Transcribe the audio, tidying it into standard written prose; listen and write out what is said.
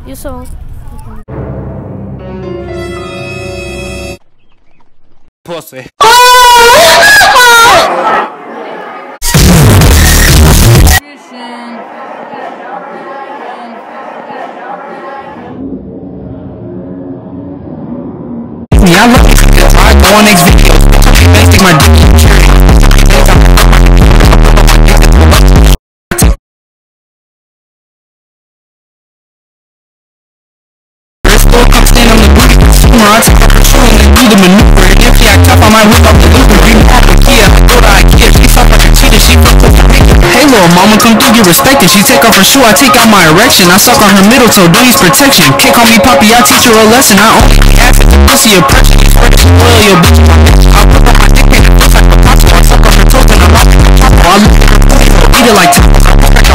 You saw. Pussy. I love it. I go on next video. Basically my dick is cherry. I take up her shoe and then do the maneuver. And if she act tough, I might whip up the looper. Dream off with Kia, I go to Ikea. She suck like a cheetah, she fuck with the picture. Hey little mama, come through, get respected. She take off her shoe, I take out my erection. I suck on her middle toe, don't use protection. Can't call me poppy, I teach her a lesson. I only be acid to pussy oppression. You swear to spoil your bitch, my bitch. I'll put on my dick and it feels like Picasso. I suck on her toes and I lock it in the taco. I look at her booty, eat it like tacos.